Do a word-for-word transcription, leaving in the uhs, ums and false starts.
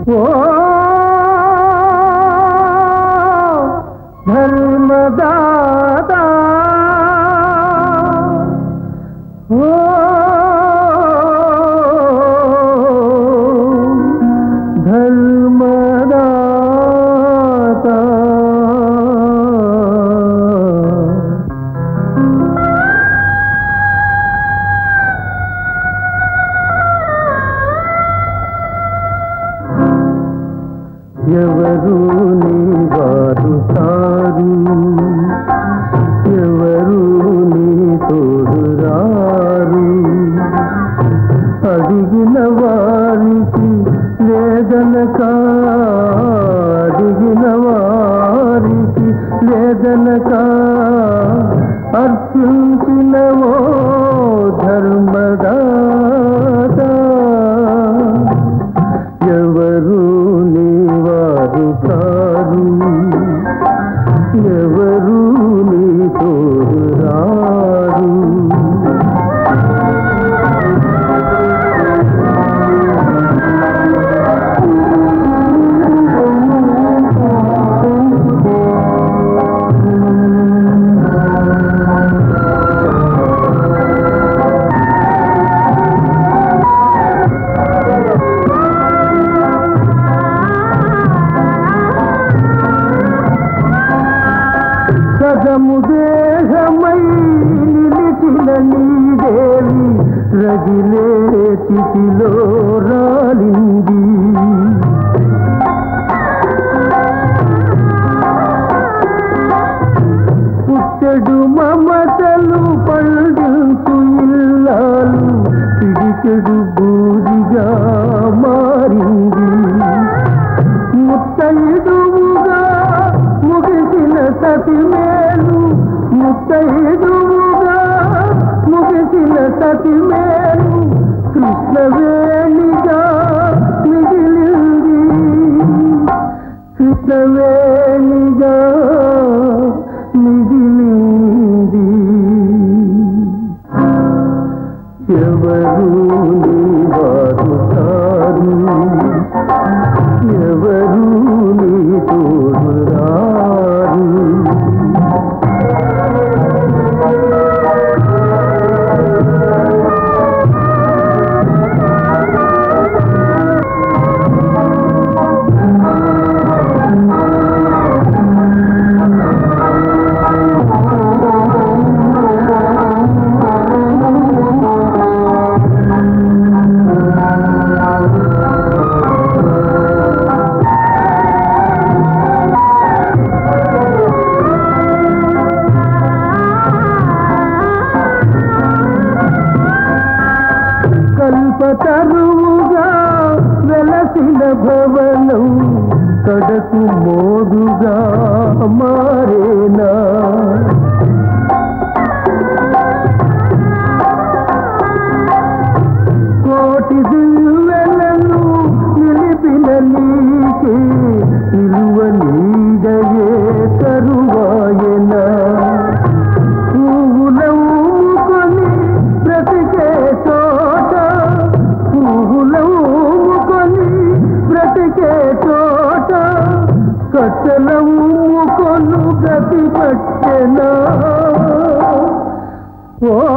ఓ ధర్మదాతా ఓ ధర్మదాతా ఎవరు నీ వారు కారు ఎవరు నీ తోడు రారు అడిగిన వారికి లేదనక అడిగిన వారికి లేదనక అర్పించినవో ధర్మదాతా ఎవరు నీ వారు కారు ఎవరు నీ తోడు రారు సగము దేహమై నిలిచిన నీదేవి రగిలే చితిలో రాలింది పుట్టెడు మమతలు పండించు ఇల్లాలు పిడిచెడు బూదిగా మారింది ముత్తైదువుగా ముగిసిన సతి మేలు ముత్తైదువుగా ముగిసిన సతి మేలు కృష్ణవేణిగా మిగిలింది కృష్ణవేణిగా మిగిలింది ఎవరు నీ వారు కారు ఎవరు నీ తోడు రారు కల్పతరువుగా వెలసిన భవనం కడకు మోడుగా మారేనా కోటి దివ్వెలను నిలిపిన నీకే నిలువ నీడయే కరువాయనా పువ్వులవుకొని బ్రతికే చోట పువ్వులవుకొని బ్రతికే చోట కట్టెలవుకొను గతి పట్టెనా ఓ